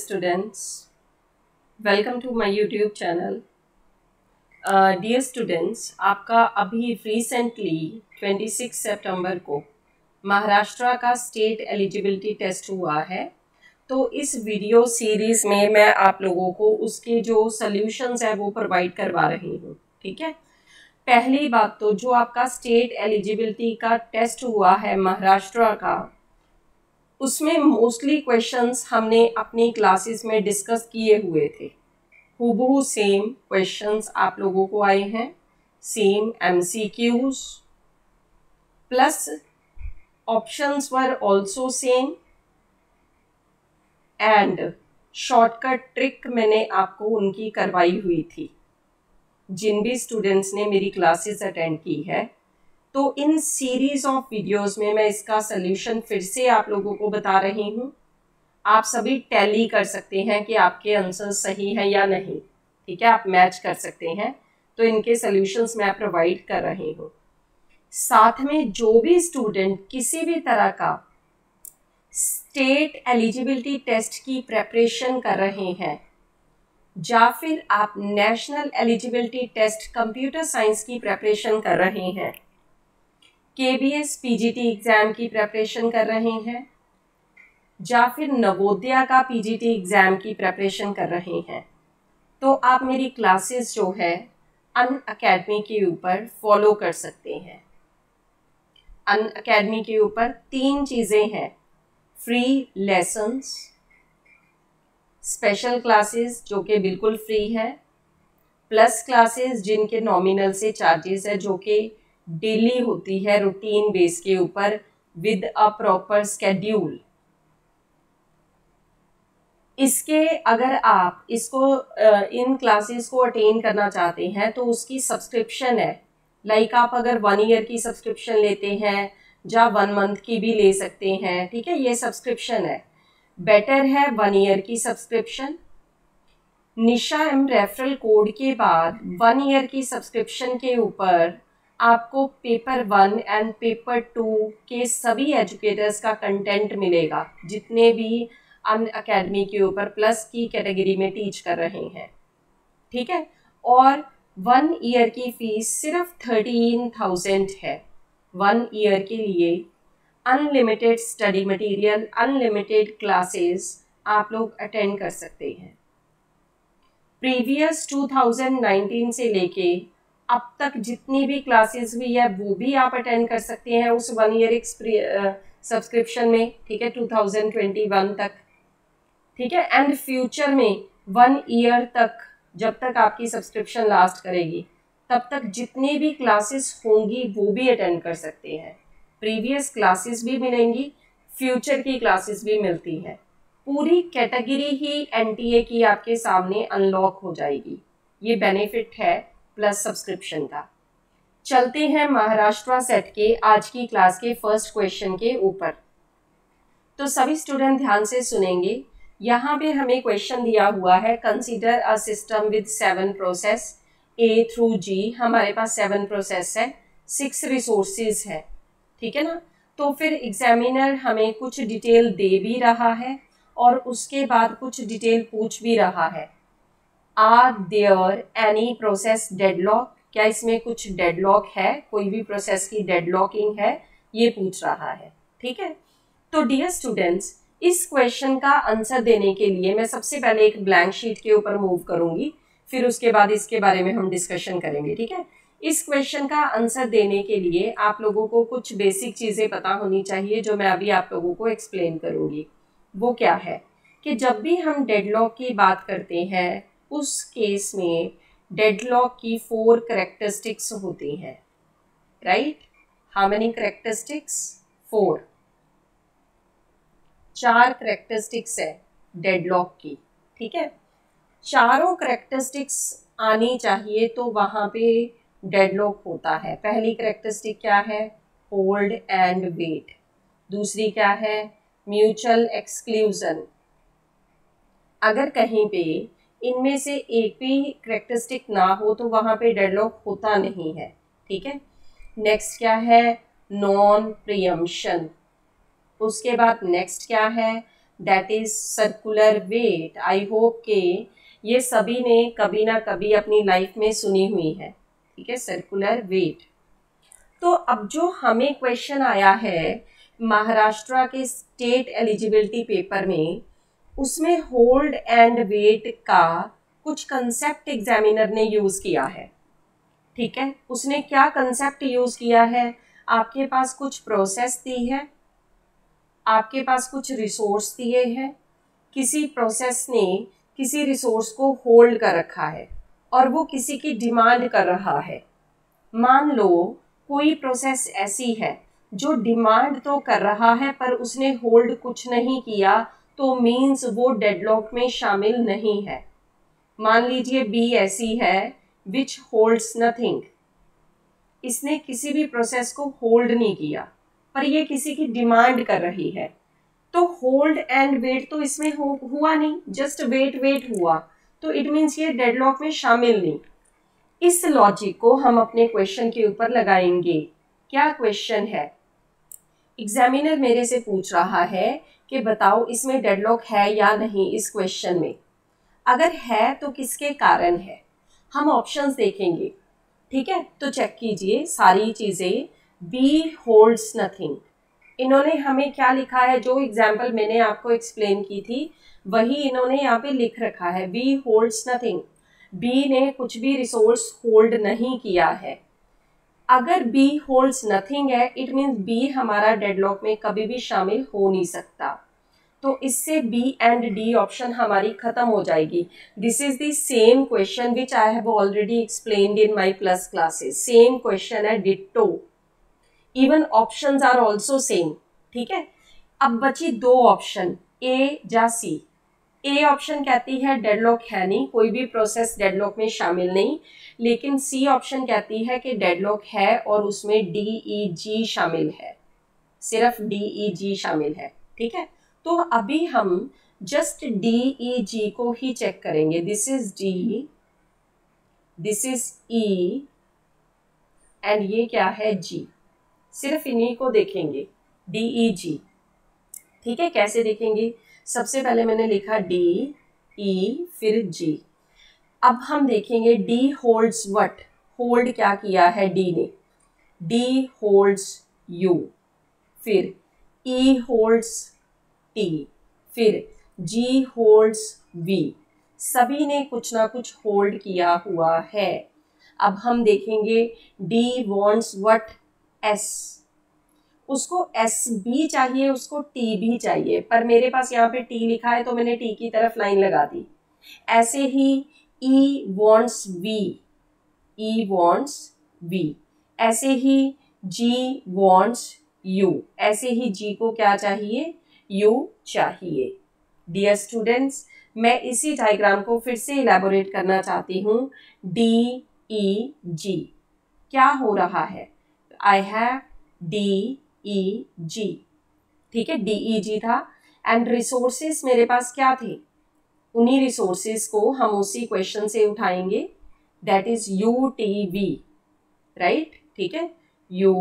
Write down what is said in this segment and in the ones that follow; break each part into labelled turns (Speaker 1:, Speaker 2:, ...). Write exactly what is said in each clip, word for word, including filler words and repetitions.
Speaker 1: students, welcome to my YouTube channel. Dear uh, students, आपका अभी recently छब्बीस सितंबर को महाराष्ट्र का स्टेट एलिजिबिलिटी टेस्ट हुआ है। तो इस वीडियो सीरीज़ में मैं आप लोगों को उसके जो सॉल्यूशंस है वो प्रोवाइड करवा रही हूँ। ठीक है, पहली बात तो जो आपका स्टेट एलिजिबिलिटी का टेस्ट हुआ है महाराष्ट्र का, उसमें मोस्टली क्वेश्चंस हमने अपनी क्लासेस में डिस्कस किए हुए थे। हूबहू सेम क्वेश्चंस आप लोगों को आए हैं, same MCQs plus options were also same and shortcut trick मैंने आपको उनकी करवाई हुई थी। जिन भी स्टूडेंट्स ने मेरी क्लासेस अटेंड की है, तो इन सीरीज ऑफ वीडियोस में मैं इसका सल्यूशन फिर से आप लोगों को बता रही हूँ। आप सभी टैली कर सकते हैं कि आपके आंसर सही है या नहीं। ठीक है, आप मैच कर सकते हैं, तो इनके सॉल्यूशंस मैं प्रोवाइड कर रही हूँ। साथ में जो भी स्टूडेंट किसी भी तरह का स्टेट एलिजिबिलिटी टेस्ट की प्रेपरेशन कर रहे हैं या फिर आप national eligibility test computer science की प्रेपरेशन कर रहे हैं, केबीएस पीजीटी एग्जाम की प्रेपरेशन कर रहे हैं या फिर नवोदया का पीजीटी एग्जाम की प्रेपरेशन कर रहे हैं, तो आप मेरी क्लासेस जो है अनअकैडमी के ऊपर फॉलो कर सकते हैं। अनअकैडमी के ऊपर तीन चीज़ें हैं, फ्री लेसन्स, स्पेशल क्लासेस जो कि बिल्कुल फ्री है, प्लस क्लासेस जिनके नॉमिनल से चार्जेस है, जो कि डेली होती है रूटीन बेस के ऊपर विद अ प्रॉपर स्केड्यूल। इसके अगर आप इसको इन क्लासेस को अटेन करना चाहते हैं तो उसकी सब्सक्रिप्शन है। लाइक आप अगर वन ईयर की सब्सक्रिप्शन लेते हैं या वन मंथ की भी ले सकते हैं। ठीक है, ये सब्सक्रिप्शन है, बेटर है वन ईयर की subscription. Nisha M referral code के बाद वन ईयर की सब्सक्रिप्शन के ऊपर आपको paper one and paper two के सभी एजुकेटर्स का कंटेंट मिलेगा, जितने भी अनअकैडमी के ऊपर प्लस की कैटेगरी में टीच कर रहे हैं। ठीक है, और वन ईयर की फीस सिर्फ थर्टीन थाउजेंड है। वन ईयर के लिए unlimited study material, unlimited classes आप लोग अटेंड कर सकते हैं। प्रीवियस टू थाउजेंड नाइनटीन से लेके अब तक जितनी भी क्लासेस हुई है वो भी आप अटेंड कर सकते हैं उस वन ईयर सब्सक्रिप्शन में। ठीक है, टू थाउजेंड ट्वेंटी वन तक। ठीक है, एंड फ्यूचर में वन ईयर तक, जब तक आपकी सब्सक्रिप्शन लास्ट करेगी तब तक जितनी भी क्लासेस होंगी वो भी अटेंड कर सकते हैं। प्रीवियस क्लासेस भी मिलेंगी, फ्यूचर की क्लासेस भी मिलती हैं। पूरी कैटेगरी ही एनटीए की आपके सामने अनलॉक हो जाएगी। ये बेनिफिट है प्लस सब्सक्रिप्शन का। चलते हैं महाराष्ट्र सेट के आज की क्लास के फर्स्ट क्वेश्चन के ऊपर। तो सभी स्टूडेंट ध्यान से सुनेंगे। यहाँ पे हमें क्वेश्चन दिया हुआ है, consider a system with seven process A through G. हमारे पास सेवन प्रोसेस है, सिक्स रिसोर्सेज है। ठीक है ना, तो फिर एग्जामिनर हमें कुछ डिटेल दे भी रहा है और उसके बाद कुछ डिटेल पूछ भी रहा है। Are there any process deadlock, क्या इसमें कुछ डेडलॉक है, कोई भी प्रोसेस की डेडलॉकिंग है, ये पूछ रहा है। ठीक है, तो डियर स्टूडेंट्स, इस क्वेश्चन का आंसर देने के लिए मैं सबसे पहले एक ब्लैंक शीट के ऊपर मूव करूंगी, फिर उसके बाद इसके बारे में हम डिस्कशन करेंगे। ठीक है, इस क्वेश्चन का आंसर देने के लिए आप लोगों को कुछ बेसिक चीजें पता होनी चाहिए, जो मैं अभी आप लोगों को एक्सप्लेन करूंगी। वो क्या है कि जब भी हम डेडलॉक की बात करते हैं, उस केस में डेडलॉक की फोर करेक्टरिस्टिक्स होती हैं। Right, how many characteristics? Four, चार करेक्टरिस्टिक्स है डेडलॉक की। ठीक है, चारों करेक्टरिस्टिक्स आनी चाहिए तो वहां पे डेडलॉक होता है। पहली करेक्टरिस्टिक क्या है? Hold and wait. दूसरी क्या है? Mutual exclusion. अगर कहीं पे इनमें से एक भी करेक्टरिस्टिक ना हो तो वहां पे डेडलॉक होता नहीं है। ठीक है, नेक्स्ट क्या है? Non preemption. उसके बाद नेक्स्ट क्या है? That is circular wait. I hope के ये सभी ने कभी ना कभी अपनी लाइफ में सुनी हुई है, ठीक है, सर्कुलर वेट। तो अब जो हमें क्वेश्चन आया है महाराष्ट्र के स्टेट एलिजिबिलिटी पेपर में, उसमें होल्ड एंड वेट का कुछ कंसेप्ट एग्जामिनर ने यूज किया है, ठीक है। उसने क्या कंसेप्ट यूज किया है, आपके पास कुछ प्रोसेस दी है, आपके पास कुछ रिसोर्स दिए हैं, किसी प्रोसेस ने किसी रिसोर्स को होल्ड कर रखा है और वो किसी की डिमांड कर रहा है। मान लो कोई प्रोसेस ऐसी है जो डिमांड तो कर रहा है पर उसने होल्ड कुछ नहीं किया, तो मीन्स वो डेडलॉक में शामिल नहीं है। मान लीजिए बी ऐसी है विच होल्ड्स नथिंग, इसने किसी भी प्रोसेस को होल्ड नहीं किया पर ये किसी की डिमांड कर रही है, तो होल्ड एंड वेट तो इसमें हो, हुआ नहीं, जस्ट वेट वेट हुआ, तो इट मीन्स ये डेडलॉक में शामिल नहीं। इस लॉजिक को हम अपने क्वेश्चन के ऊपर लगाएंगे। क्या क्वेश्चन है, एग्जामिनर मेरे से पूछ रहा है कि बताओ इसमें डेडलॉक है या नहीं इस क्वेश्चन में। अगर है तो किसके कारण है, हम ऑप्शंस देखेंगे, ठीक है। तो चेक कीजिए सारी चीजें। बी होल्ड्स नथिंग, इन्होंने हमें क्या लिखा है, जो एग्जाम्पल मैंने आपको एक्सप्लेन की थी वही इन्होंने यहाँ पे लिख रखा है, बी होल्ड्स नथिंग। बी ने कुछ भी रिसोर्स होल्ड नहीं किया है। अगर बी होल्ड्स नथिंग है, इट मीन्स बी हमारा डेडलॉक में कभी भी शामिल हो नहीं सकता, तो इससे बी एंड डी ऑप्शन हमारी खत्म हो जाएगी। This is the same question which I have already explained in my plus classes. Same question है, ditto, even options are also same, ठीक है। अब बची दो ऑप्शन, ए या सी। ए ऑप्शन कहती है डेडलॉक है नहीं, कोई भी प्रोसेस डेडलॉक में शामिल नहीं, लेकिन सी ऑप्शन कहती है कि डेडलॉक है और उसमें डी ई जी शामिल है, सिर्फ डी ई जी शामिल है, ठीक है। तो अभी हम जस्ट डी ई जी को ही चेक करेंगे। This is D, this is E and ये क्या है, जी। सिर्फ इन्हीं को देखेंगे, डी ई जी, ठीक है। कैसे देखेंगे, सबसे पहले मैंने लिखा डी ई फिर जी। अब हम देखेंगे डी होल्ड्स व्हाट, होल्ड क्या किया है डी ने, डी होल्ड्स यू, फिर ई होल्ड्स टी, फिर जी होल्ड्स वी, सभी ने कुछ ना कुछ होल्ड किया हुआ है। अब हम देखेंगे डी वॉन्ट्स व्हाट, एस, उसको एस भी चाहिए, उसको टी भी चाहिए, पर मेरे पास यहाँ पे टी लिखा है तो मैंने टी की तरफ लाइन लगा दी। ऐसे ही E wants V, E wants V, ऐसे ही जी वॉन्ट्स यू, ऐसे ही जी को क्या चाहिए, यू चाहिए। डियर स्टूडेंट्स, मैं इसी डायग्राम को फिर से इलेबोरेट करना चाहती हूँ। डी ई जी, क्या हो रहा है, आई हैव डी ई जी, ठीक है, डी ई जी था एंड रिसोर्सेस मेरे पास क्या थे, उन्हीं रिसोर्सेस को हम उसी क्वेश्चन से उठाएंगे, that is U T V, right, ठीक है, यू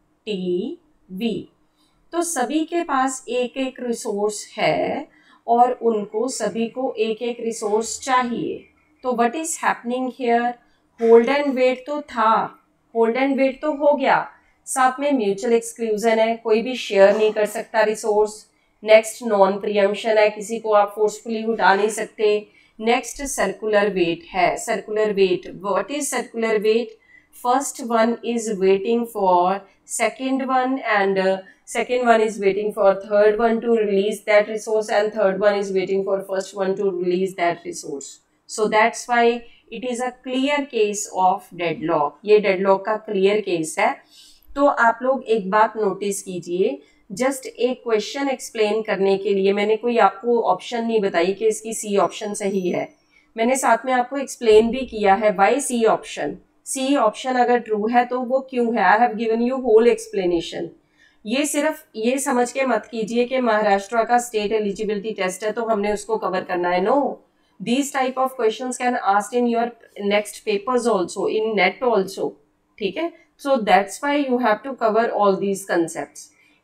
Speaker 1: टी वी। तो सभी के पास एक एक रिसोर्स है और उनको सभी को एक एक रिसोर्स चाहिए। तो what is happening here, hold and wait तो था, होल्ड एंड वेट तो हो गया, साथ में म्यूचुअल एक्सक्लूजन है, कोई भी शेयर नहीं कर सकता रिसोर्स। नेक्स्ट नॉन प्रियम्पशन है, किसी को आप फोर्सफुली उठा नहीं सकते। नेक्स्ट सर्कुलर वेट है, circular wait, what is circular wait, first one is waiting for second one and second one is waiting for third one to release that resource and third one is waiting for first one to release that resource. So that's why it is a clear case of deadlock. ये deadlock का clear case है। तो आप लोग एक बात notice कीजिए, just एक क्वेश्चन एक्सप्लेन करने के लिए मैंने कोई आपको ऑप्शन नहीं बताई कि इसकी सी ऑप्शन सही है, मैंने साथ में आपको एक्सप्लेन भी किया है why C option. C option अगर ट्रू है तो वो क्यों है, I have given you whole explanation. ये सिर्फ ये समझ के मत कीजिए कि महाराष्ट्र का स्टेट एलिजिबिलिटी टेस्ट है तो हमने उसको कवर करना है, no, these type of questions can asked in your next papers also, in NET also, ठीक है। So that's why you have to cover all these concepts.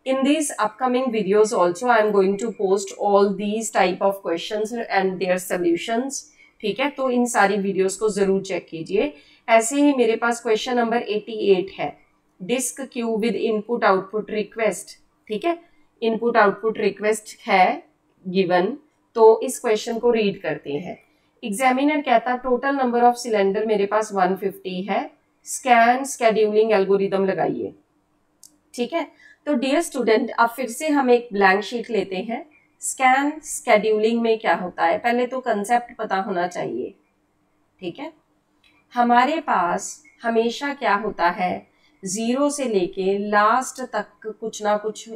Speaker 1: In these upcoming videos also I am going to post all these type of questions and their solutions, ठीक है। तो इन सारी videos को जरूर check कीजिए। ऐसे ही मेरे पास क्वेश्चन नंबर अठासी है, disk queue with input output request, ठीक है। इनपुट आउटपुट रिक्वेस्ट है गिवन, तो इस क्वेश्चन को रीड करते हैं। एग्जामिनर कहता टोटल नंबर ऑफ सिलेंडर मेरे पास एक सौ पचास है, स्कैन स्केड्यूलिंग एल्गोरिदम लगाइए, ठीक है। तो डियर स्टूडेंट, अब फिर से हम एक ब्लैंक शीट लेते हैं। स्कैन स्केड्यूलिंग में क्या होता है, पहले तो कंसेप्ट पता होना चाहिए, ठीक है। हमारे पास हमेशा क्या होता है, जीरो से लेके लास्ट तक कुछ ना कुछ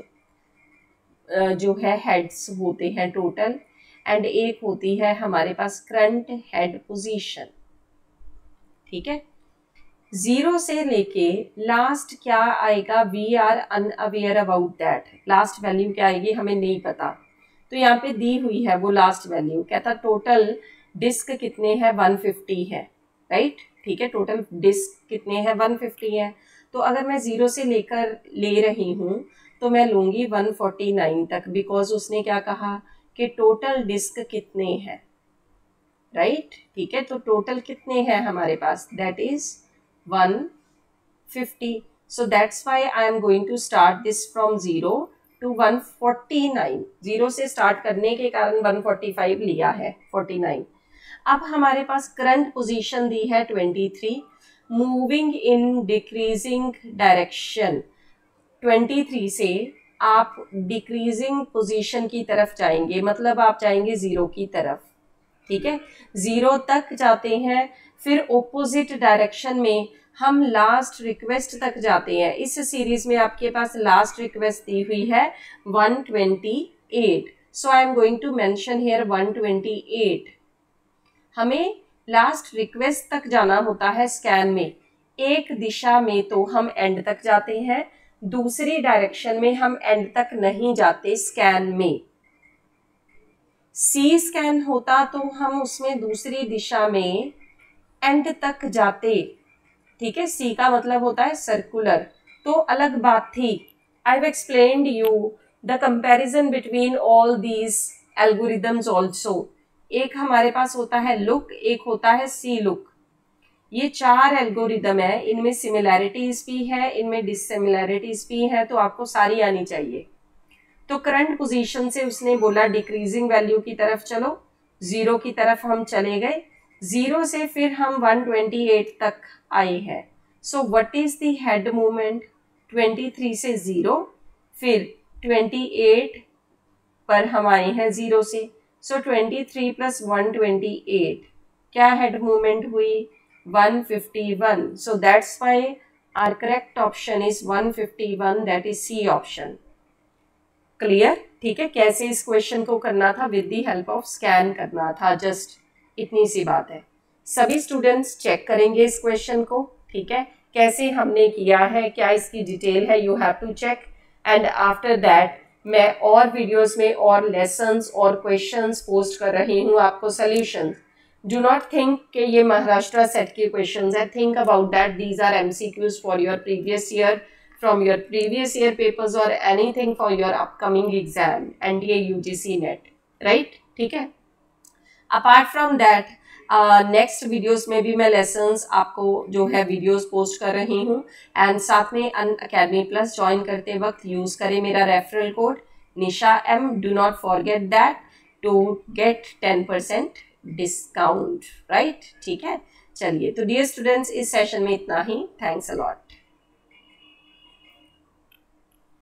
Speaker 1: जो है हेड्स होते हैं टोटल, एंड एक होती है हमारे पास करंट हेड पोजीशन, ठीक है। जीरो से लेके लास्ट क्या आएगा, we are unaware about that, last value क्या आएगी हमें नहीं पता। तो यहाँ पे दी हुई है वो लास्ट वैल्यू, कहता टोटल डिस्क कितने हैं, एक सौ पचास है, राइट, ठीक है। टोटल डिस्क कितने हैं, एक सौ पचास है। तो अगर मैं जीरो से लेकर ले रही हूँ तो मैं लूंगी एक सौ उनचास तक, बिकॉज उसने क्या कहा कि टोटल डिस्क कितने हैं, राइट, ठीक है। तो टोटल कितने हैं हमारे पास, that is one fifty. So that's why I am going to start this from zero to one forty-nine. Zero से स्टार्ट करने के कारण एक सौ पैंतालीस लिया है, उनचास। अब हमारे पास करंट पोजीशन दी है तेईस, मूविंग इन डिक्रीजिंग डायरेक्शन। तेईस से आप डिक्रीजिंग पोजीशन की तरफ जाएंगे, मतलब आप जाएंगे जीरो की तरफ, ठीक है। जीरो तक जाते हैं, फिर ओपोजिट डायरेक्शन में हम लास्ट रिक्वेस्ट तक जाते हैं। इस सीरीज में आपके पास लास्ट रिक्वेस्ट दी हुई है एक सौ अट्ठाईस, so I am going to mention here एक सौ अट्ठाईस। हमें लास्ट रिक्वेस्ट तक जाना होता है स्कैन में, एक दिशा में तो हम एंड तक जाते हैं, दूसरी डायरेक्शन में हम एंड तक नहीं जाते स्कैन में। सी स्कैन होता तो हम उसमें दूसरी दिशा में एंड तक जाते, ठीक है। सी का मतलब होता है सर्कुलर, तो अलग बात थी। I have explained you the comparison between all these algorithms also. एक हमारे पास होता है लुक, एक होता है सी लुक। ये चार एल्गोरिदम है, इनमें सिमिलैरिटीज भी है, इनमें डिससिमिलैरिटीज भी है, तो आपको सारी आनी चाहिए। तो करंट पोजीशन से उसने बोला डिक्रीजिंग वैल्यू की तरफ चलो, जीरो की तरफ हम चले गए, जीरो से फिर हम एक सौ अट्ठाईस तक आए हैं। So what is the head movement, तेईस से जीरो, फिर अट्ठाईस पर हम आए हैं जीरो से, सो so तेईस प्लस एक सौ अट्ठाईस क्या हेड मूवमेंट हुई, एक सौ इक्यावन। So that's why our correct option is एक सौ इक्यावन, that is C option. Clear, ठीक है। कैसे इस क्वेश्चन को करना था, with the help of scan करना था, जस्ट इतनी सी बात है। सभी स्टूडेंट्स चेक करेंगे इस क्वेश्चन को, ठीक है, कैसे हमने किया है, क्या इसकी डिटेल है, you have to check. And after that मैं और वीडियोस में और लेसन्स और क्वेश्चंस पोस्ट कर रही हूँ आपको सॉल्यूशंस। डू नॉट थिंक कि ये महाराष्ट्र सेट के क्वेश्चंस है, think about that these are MCQs for your previous year, from your previous year papers or anything for your upcoming exam, N D A U G C Net, right, ठीक है। Apart from that, next uh, videos में भी मैं lessons आपको जो है videos post कर रही हूँ, एंड साथ में अन अकेडमी प्लस ज्वाइन करते वक्त यूज करें मेरा referral code Nisha M. Do not forget that to get ten percent discount, right, ठीक है। चलिए, तो डियर स्टूडेंट्स, इस सेशन में इतना ही। Thanks a lot.